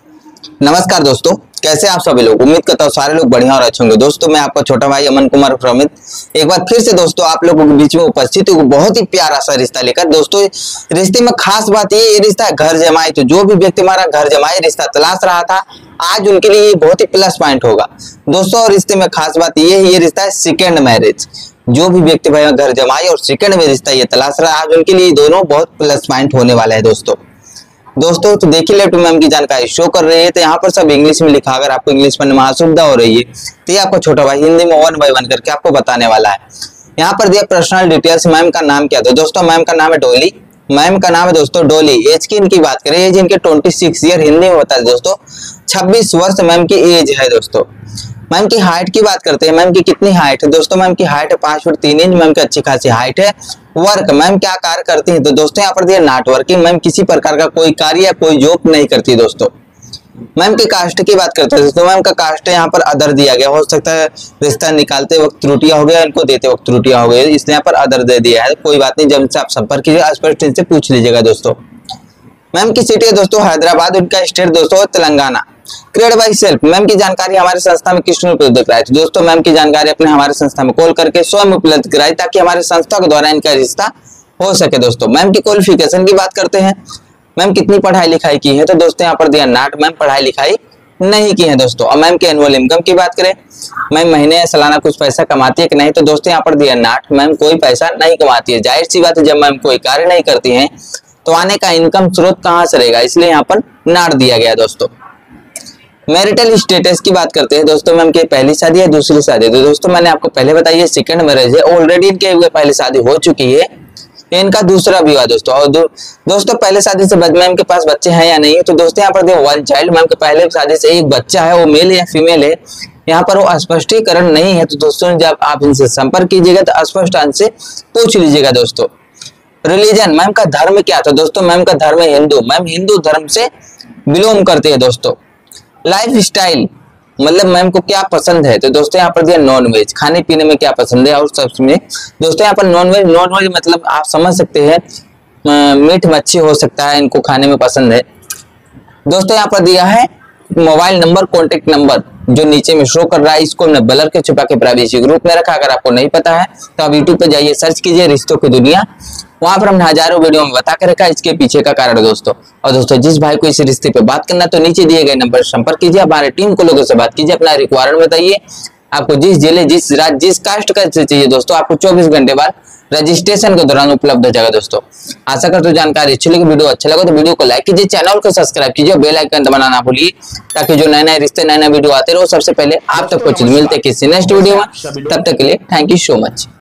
नमस्कार दोस्तों, कैसे आप सभी लोग। उम्मीद करता हूँ सारे लोग बढ़िया और अच्छे होंगे। दोस्तों मैं आपका छोटा भाई अमन कुमार प्रमित एक बार फिर से दोस्तों आप लोगों के बीच में उपस्थित हूँ बहुत ही प्यारा सा रिश्ता लेकर। दोस्तों रिश्ते में खास बात ये रिश्ता है घर जमाई। तो जो भी व्यक्ति हमारा घर जमाई रिश्ता तलाश रहा था आज उनके लिए ये बहुत ही प्लस पॉइंट होगा दोस्तों। और रिश्ते में खास बात ये रिश्ता है सेकेंड मैरिज। जो भी व्यक्ति भाई घर जमाई और सेकेंड में रिश्ता ये तलाश रहा है आज उनके लिए दोनों बहुत प्लस पॉइंट होने वाला है दोस्तों तो देखिए लेफ्ट मैम की जानकारी शो कर रही है। तो यहाँ पर सब इंग्लिश में लिखा, अगर आपको इंग्लिश पढ़ने में असुविधा हो रही है तो ये आपको छोटा भाई हिंदी में 1 बाय 1 करके आपको बताने वाला है। यहाँ पर दिया पर्सनल डिटेल्स। मैम का नाम क्या था दोस्तों? मैम का नाम है डोली। मैम का नाम है दोस्तों डोली। एज की इनकी बात करें, एज इनके 26 ईयर हिंदी में होता है दोस्तों। 26 वर्ष मैम की एज है दोस्तों। मैम की हाइट की बात करते हैं। मैम की कितनी हाइट है दोस्तों? मैम की हाइट है 5 फुट 3 इंच। मैम की अच्छी खासी हाइट है। वर्क मैम क्या कार्य करती हैं? तो दोस्तों यहाँ पर दिया नॉट वर्किंग। मैम किसी प्रकार का कोई कार्य या कोई जॉब नहीं करती दोस्तों। मैम की कास्ट की बात करते हैं दोस्तों। मैम का कास्ट है यहाँ पर अदर दिया गया। हो सकता है रिश्ता निकालते वक्त त्रुटियां हो गया, इनको देते वक्त त्रुटियां हो गई, इसलिए यहाँ पर अदर दे दिया है। कोई बात नहीं, जब से आप संपर्क कीजिए स्पष्ट इनसे पूछ लीजिएगा दोस्तों। मैम की सिटी है दोस्तों हैदराबाद। उनका स्टेट दोस्तों Telangana. Create by self. Ma'am की जानकारी हमारे संस्था में किसने उपलब्ध कराई? तो दोस्तों मैम की जानकारी अपने हमारे संस्था में कॉल करके स्वयं उपलब्ध कराई ताकि हमारे संस्था के द्वारा इनका रिश्ता हो सके दोस्तों। मैम की क्वालिफिकेशन की बात करते हैं। मैम कितनी पढ़ाई लिखाई की है? तो दोस्तों यहाँ पर दिया नॉट। मैम पढ़ाई लिखाई नहीं की है दोस्तों। और मैम की एनुअल इनकम की बात करें, मैम महीने या सालाना कुछ पैसा कमाती है कि नहीं? तो दोस्तों यहाँ पर दिया नॉट। मैम कोई पैसा नहीं कमाती है। जाहिर सी बात है जब मैम कोई कार्य नहीं करती है तो आने का इनकम स्रोत कहाँ से रहेगा, इसलिए यहाँ पर नॉट दिया गया दोस्तों। मैरिटल स्टेटस की बात करते हैं दोस्तों। मैम की पहली शादी है दूसरी शादी? तो दोस्तों मैंने आपको पहले बताया सेकंड मैरिज है। ऑलरेडी इनके पहली शादी हो चुकी है, इनका दूसरा विवाह दोस्तों। और दोस्तों पहले शादी से मैम के पास बच्चे हैं या नहीं है? तो दोस्तों यहाँ पर देखो 1 चाइल्ड। मैम के पहले शादी से एक बच्चा है, वो मेल या फीमेल है यहाँ पर वो स्पष्टीकरण नहीं है। तो दोस्तों जब आप इनसे संपर्क कीजिएगा तो स्पष्ट अंश से पूछ लीजिएगा दोस्तों। रिलीजन मैम का धर्म क्या था? दोस्तों मैम का धर्म है हिंदू। मैम हिंदू धर्म से बिलोंग करते हैं दोस्तों। लाइफ स्टाइल मतलब मैम को क्या पसंद है? तो दोस्तों यहाँ पर दिया नॉन वेज। खाने पीने में क्या पसंद है? और सबसे दोस्तों यहाँ पर नॉन वेज मतलब आप समझ सकते हैं मीट मच्छी हो सकता है इनको खाने में पसंद है दोस्तों। यहाँ पर दिया है मोबाइल नंबर, कॉन्टेक्ट नंबर जो नीचे में शो कर रहा है, इसको हमने ब्लर के छुपा के प्राइवेसी ग्रुप में रखा। अगर आपको नहीं पता है तो आप यूट्यूब पे जाइए, सर्च कीजिए रिश्तों की दुनिया। वहां पर हमने हजारों वीडियो में बता के रखा है इसके पीछे का कारण दोस्तों। और दोस्तों जिस भाई को इस रिश्ते पे बात करना तो नीचे दिए गए नंबर संपर्क कीजिए, हमारे टीम को लोगों से बात कीजिए, अपना रिक्वायरमेंट बताइए। आपको जिस जिले जिस राज्य जिस कास्ट का चाहिए दोस्तों आपको 24 घंटे बाद रजिस्ट्रेशन के दौरान उपलब्ध हो जाएगा दोस्तों। आशा करते हो जानकारी अच्छी लगी, वीडियो अच्छा लगा तो वीडियो को लाइक कीजिए, चैनल को सब्सक्राइब कीजिए, बेल आइकन दबाना ना भूलिए ताकि जो नए नए रिश्ते नए नए वीडियो आते रहो सबसे पहले आप तक पहुंचे। मिलते किसी नेक्स्ट वीडियो में, तब तक के लिए थैंक यू सो मच।